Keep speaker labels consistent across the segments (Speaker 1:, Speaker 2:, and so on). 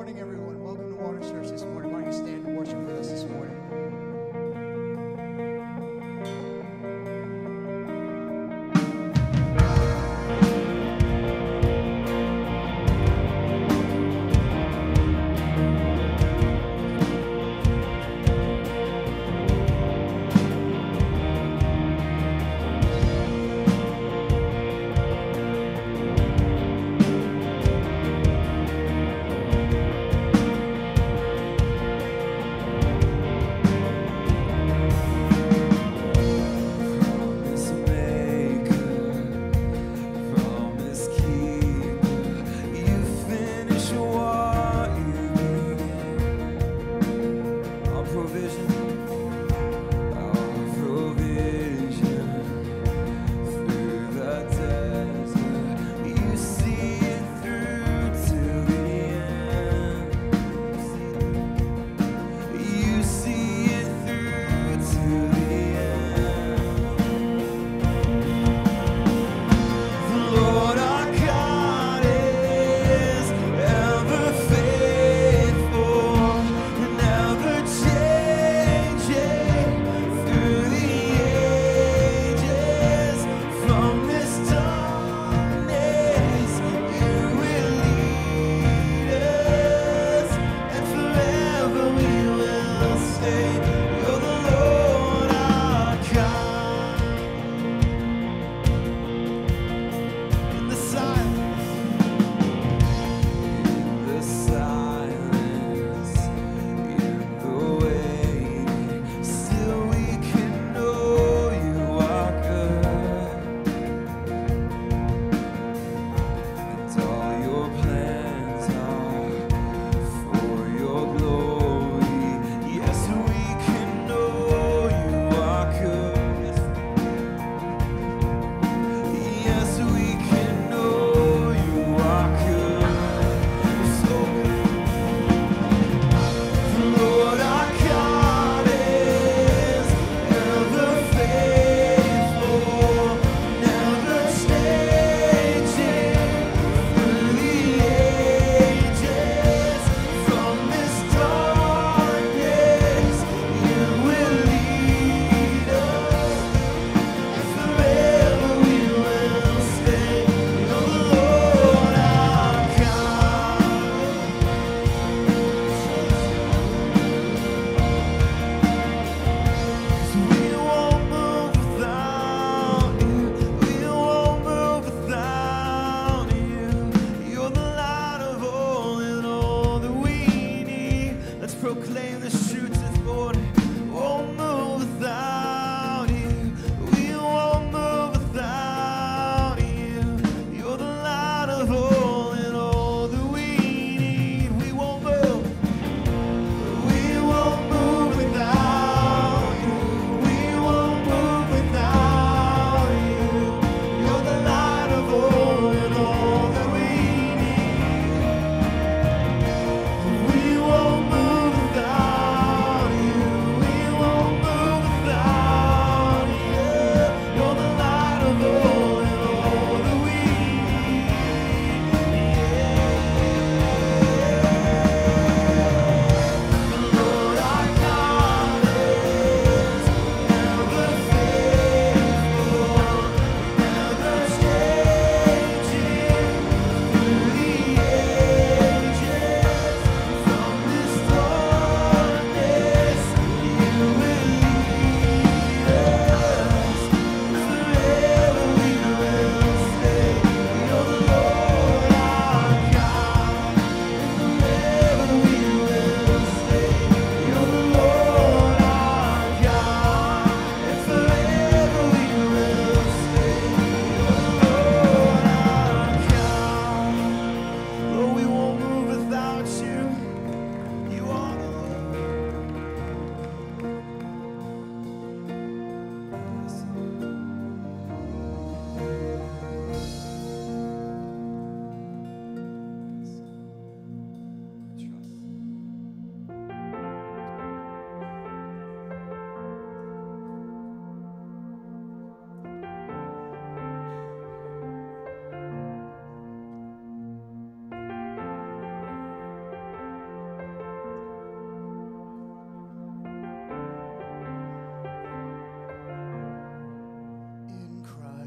Speaker 1: morning, everyone. Welcome to Water Church this morning. Why don't you stand and worship with us this morning?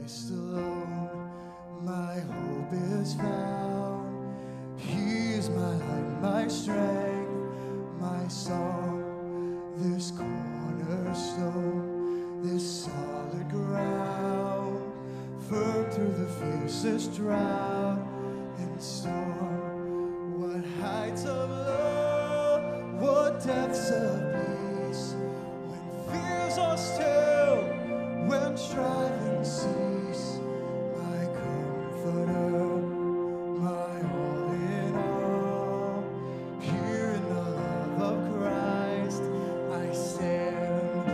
Speaker 2: Christ alone my hope is found. He is my light, my strength, my song, this cornerstone, this solid ground, firm through the fiercest drought and storm. What heights of love, what depths of peace, when fears are still, when striving cease, my comforter, my all in all. Here in the love of Christ I stand.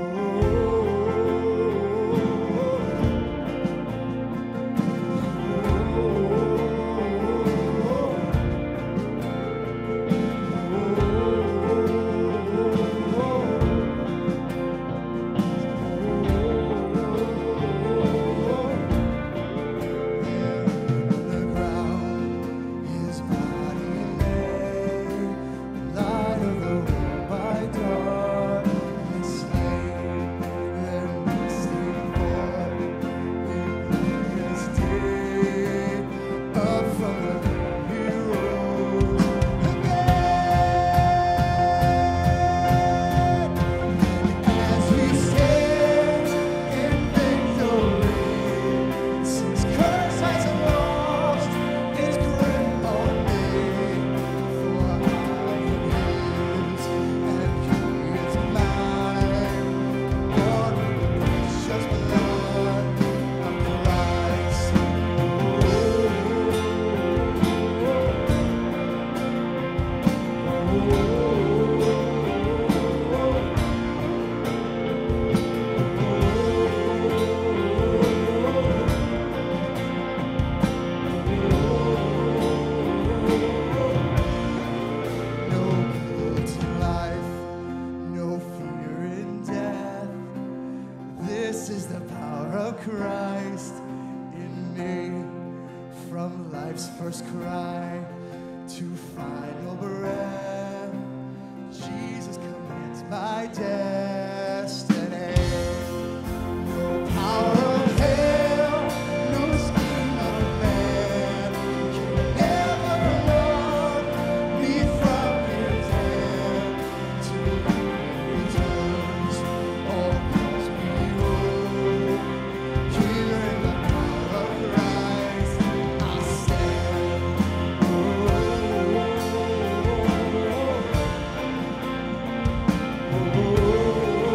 Speaker 2: This is the power of Christ in me. From life's first cry to final breath, Jesus commands my destiny. No power of hell, no scheme of man can ever run me from His hand. To Him returns all calls me home. Here in the power of Christ I'll stand. Oh,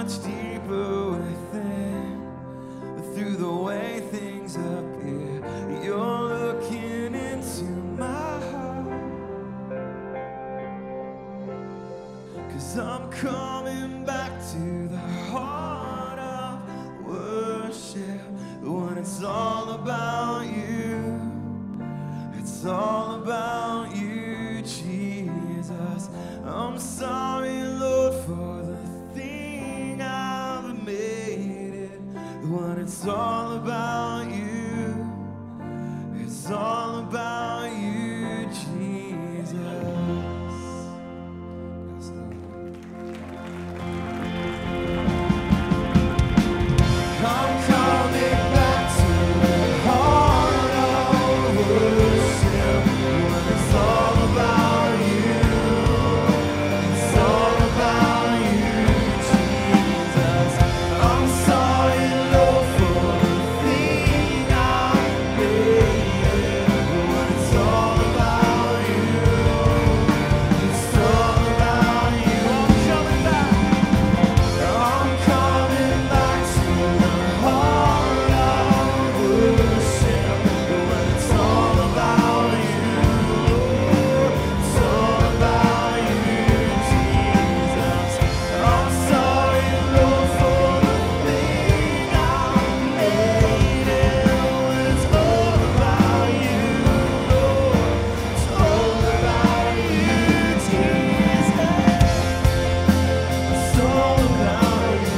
Speaker 3: much deeper within. Through the way things appear, you're looking into my heart. 'Cause I'm coming back to the heart of worship, when it's all about you. It's all about you, Jesus. I'm sorry, Lord, for the thing I've made it. When it's all about you, it's all about you, Jesus. Yes, Lord. I'm coming back to the heart of worship, when it's all about you. It's all about you, Jesus. I'm sorry, Lord, for the thing I made. When it's all about you, it's all about you. I'm coming back. I'm coming back to the heart of worship, when it's all about you. It's all about you, Jesus. I'm sorry, Lord, for the thing I made it. When it's all about you, Lord. It's all about you, Jesus. It's all about you.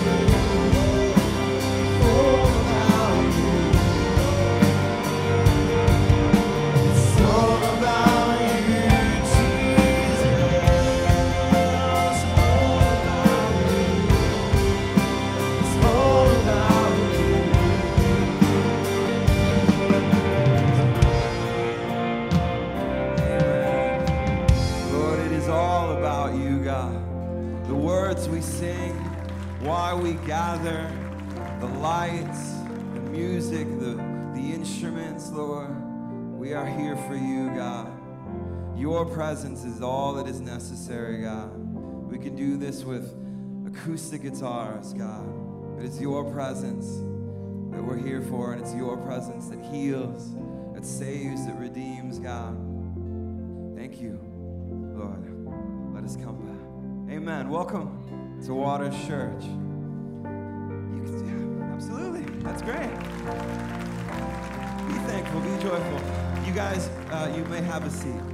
Speaker 3: All about you. It's all about you, Jesus. All about you. It's all about you. Amen. Lord, it is all about you, God. The words we sing, why we gather, the lights, the music, the instruments, Lord. We are here for you, God. Your presence is all that is necessary, God. We can do this with acoustic guitars, God. But it's your presence that we're here for, and it's your presence that heals, that saves, that redeems, God. Thank you, Lord. Let us come back. Amen. Welcome to Waters Church. You can, yeah, absolutely. That's great. Be thankful. Be joyful. You guys, you may have a seat.